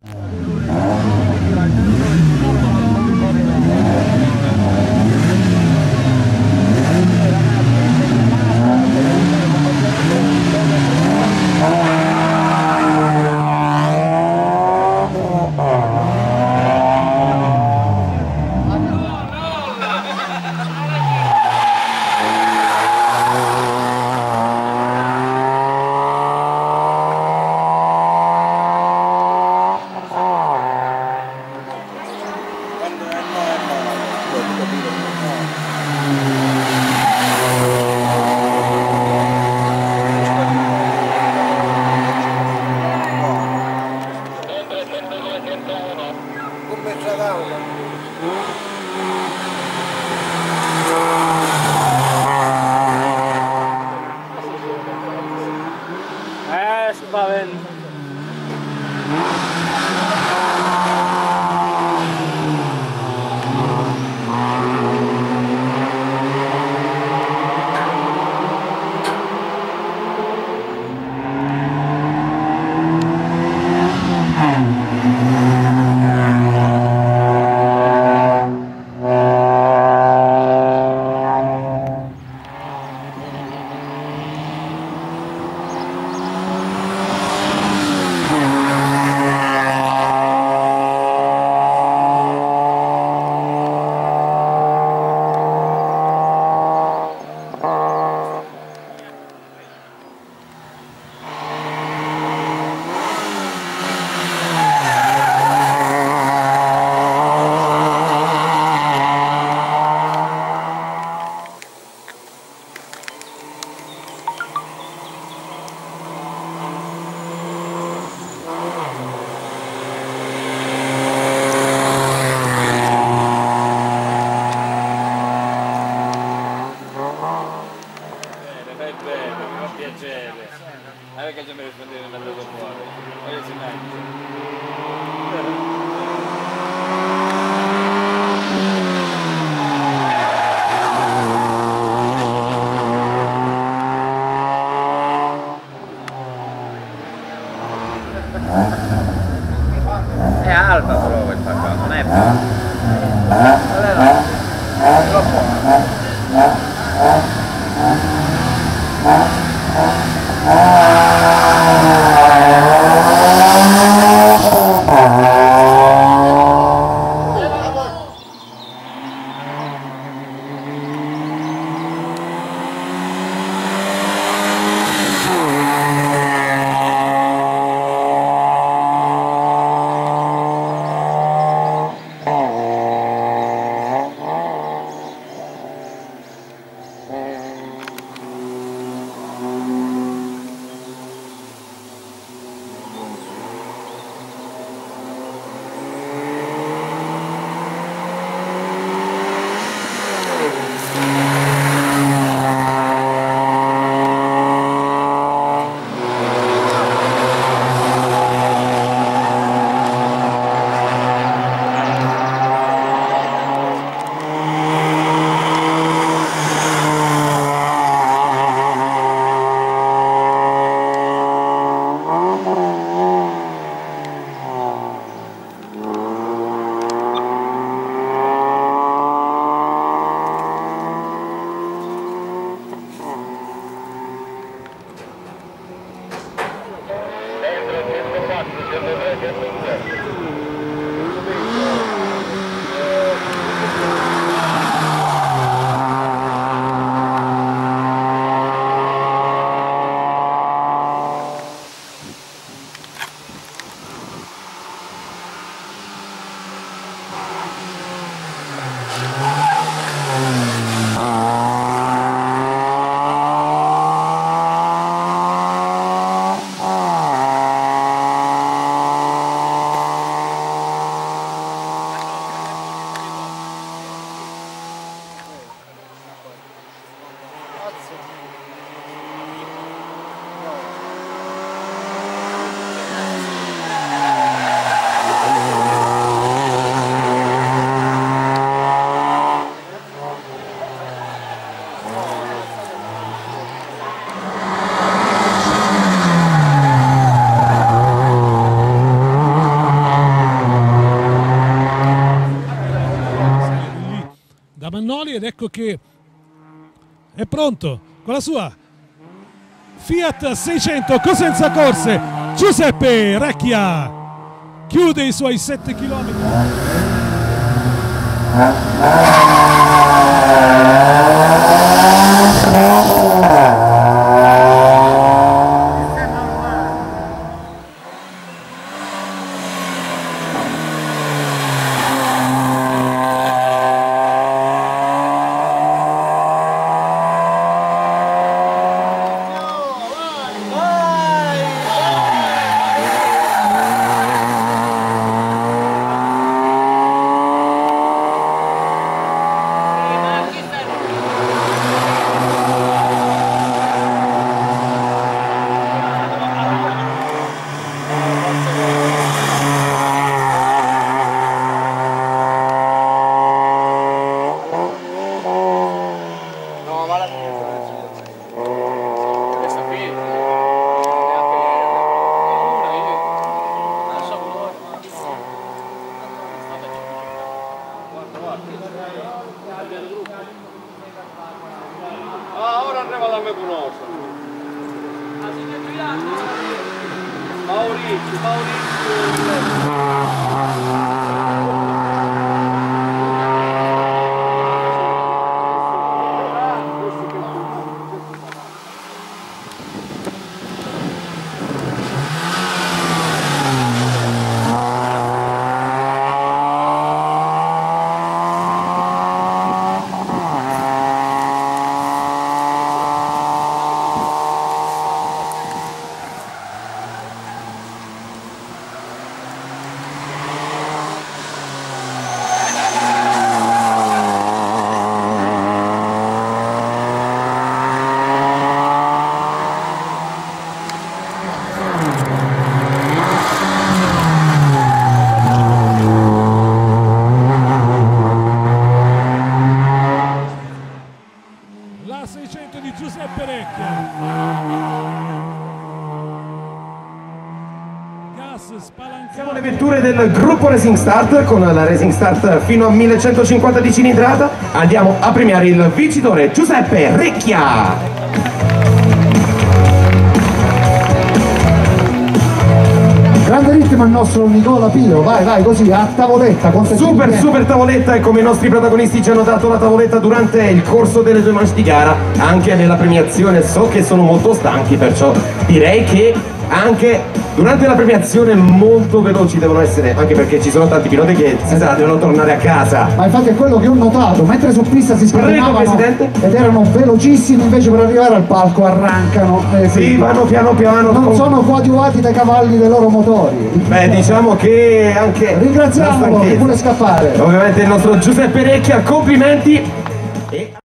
Spavento. Perché già mi rispondete da andato fuori. Poi si è alfa però quel qua, non è Mannoli, ed ecco che è pronto con la sua Fiat 600 Cosenza Corse. Giuseppe Recchia chiude i suoi 7 km. Ora arriva da me conosco. La 600 di Giuseppe Recchia. Gas spalancato. Siamo le vetture del gruppo Racing Start con la Racing Start fino a 1150 di cilindrata. Andiamo a premiare il vincitore Giuseppe Recchia. Grande ritmo il nostro Nicola Pio, vai così a tavoletta. Super tavoletta, e come i nostri protagonisti ci hanno dato la tavoletta durante il corso delle 2 manche di gara, anche nella premiazione. So che sono molto stanchi, perciò direi che anche durante la premiazione molto veloci devono essere, anche perché ci sono tanti piloti che devono tornare a casa. Ma infatti è quello che ho notato, mentre su pista si scatenavano ed erano velocissimi, invece per arrivare al palco arrancano. Sì, vanno piano piano. Non sono coadiuvati dai cavalli dei loro motori. Beh, diciamo che anche ringraziamolo che vuole scappare. Ovviamente il nostro Giuseppe Recchia, complimenti.